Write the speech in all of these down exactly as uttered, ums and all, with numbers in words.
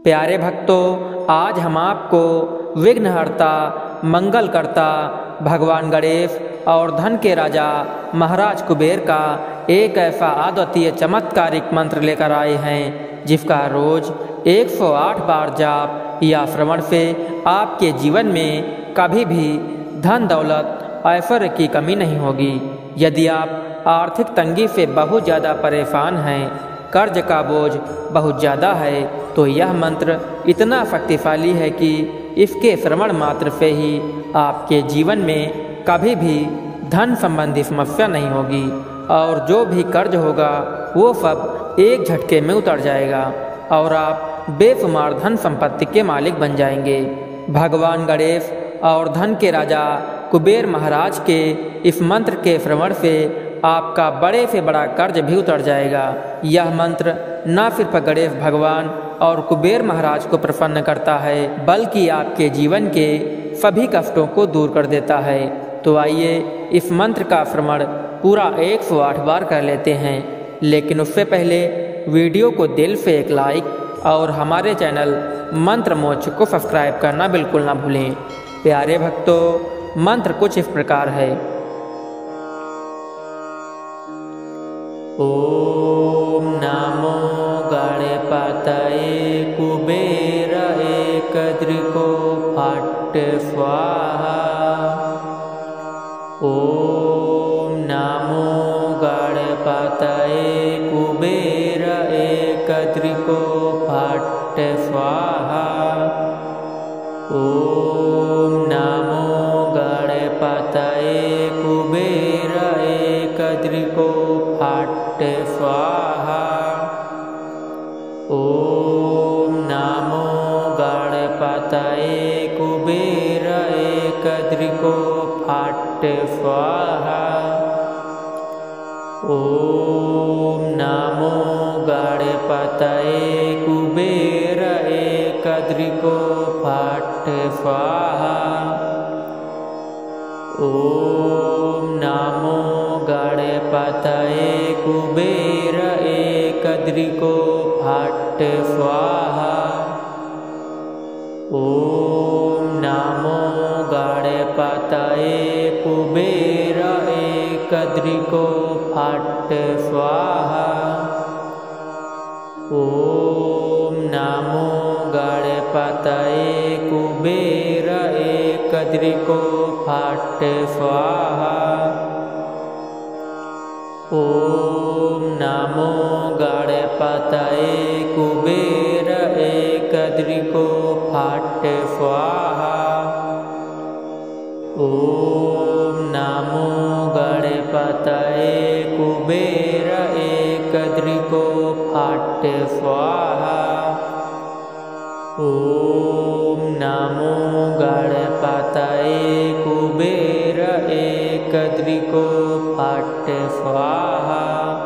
प्यारे भक्तों, आज हम आपको विघ्नहर्ता, मंगलकर्ता भगवान गणेश और धन के राजा महाराज कुबेर का एक ऐसा अद्वितीय चमत्कारिक मंत्र लेकर आए हैं जिसका रोज एक सौ आठ बार जाप या श्रवण से आपके जीवन में कभी भी धन दौलत ऐश्वर्य की कमी नहीं होगी। यदि आप आर्थिक तंगी से बहुत ज़्यादा परेशान हैं, कर्ज का बोझ बहुत ज़्यादा है, तो यह मंत्र इतना शक्तिशाली है कि इसके श्रवण मात्र से ही आपके जीवन में कभी भी धन संबंधी समस्या नहीं होगी और जो भी कर्ज होगा वो सब एक झटके में उतर जाएगा और आप बेशुमार धन संपत्ति के मालिक बन जाएंगे। भगवान गणेश और धन के राजा कुबेर महाराज के इस मंत्र के श्रवण से आपका बड़े से बड़ा कर्ज भी उतर जाएगा। यह मंत्र न सिर्फ गणेश भगवान और कुबेर महाराज को प्रसन्न करता है, बल्कि आपके जीवन के सभी कष्टों को दूर कर देता है। तो आइए इस मंत्र का श्रवण पूरा एक सौ आठ बार कर लेते हैं, लेकिन उससे पहले वीडियो को दिल से एक लाइक और हमारे चैनल मंत्र मोक्ष को सब्सक्राइब करना बिल्कुल ना भूलें। प्यारे भक्तों, मंत्र कुछ इस प्रकार है। ओम नमो गणपतये कुबेर एकदृको फट् स्वाहा। ओम नमो गणपतये कुबेर एकदृको फट् स्वाहा। ओम नमो गणपतये कुबेर एकदृको फट् स्वाहा। ओम नमो गणपतये कुबेर एकदृको फट् स्वाहा। ओम नमो गणपतये कुबेर एकदृको फट् स्वाहा। ओम नमो गणपतये कुबेर एकदृको फट् स्वाहा। ओम नमो गणपतये कुबेर एकदृको फट् स्वाहा। ओम नमो गणपतये कुबेर एकदृको फट् स्वाहा। ओम नमो गणपतये कुबेर एकदृको फट् स्वाहा। ओम नमो गणपतये कुबेर एकदृको फट् स्वाहा। ओम नमो गणपतये कुबेर एकदृको फट् स्वाहा।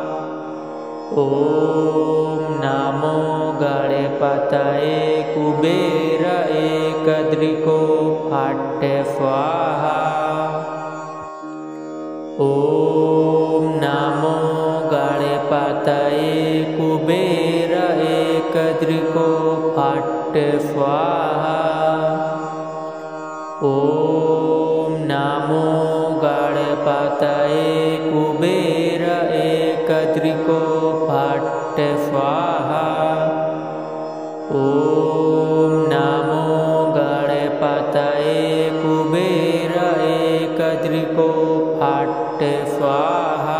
ओम नमो गणपतये कुबेर एकदृको फट् स्वाहा। ओम नमो गणपतये कुबेर एकदृको फट् स्वाहा। ओम नमो गणपतये कुबेर एकदृको फट् स्वाहा। ओम नमो गणपतये कुबेर एकदृको फट् स्वाहा।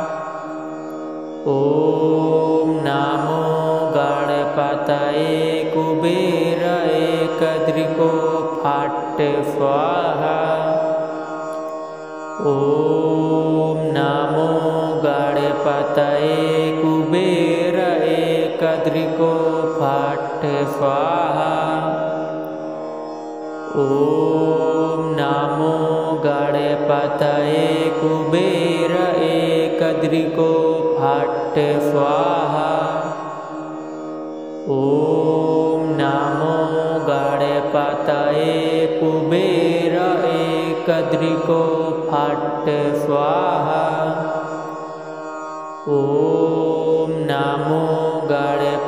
ओम नमो गणपतये कुबेर एकदृको फट् स्वाहा। ओम नमो गणपतये कुबेर एकदृको फट् स्वाहा। ओम नमो गणपतये कुबेर एकदृको फट् स्वाहा। ओम नमो गणपतये कुबेर एकदृको फट् स्वाहा। ओम नमो गणपतये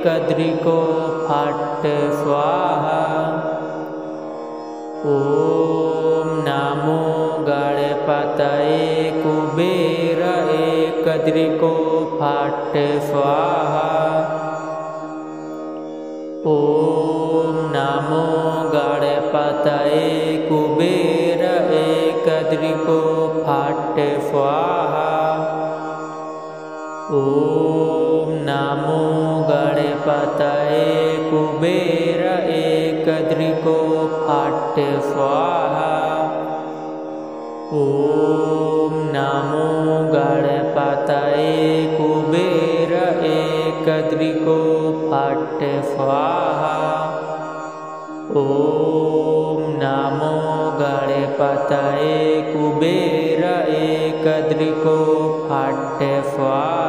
एकद्रिको फट् स्वाहा। ओम नमो गणपतये कुबेर एकद्रिको फट् स्वाहा। ओम नमो गणपतये कुबेर एकद्रिको फट् स्वाहा। ओम नमो गणपतये कुबेर एकद्रिको फट् स्वाहा। ओम नमो गणपतये कुबेर एकद्रिको फट् स्वाहा। ओम नमो गणपतये कुबेर एकद्रिको फट् स्वाहा।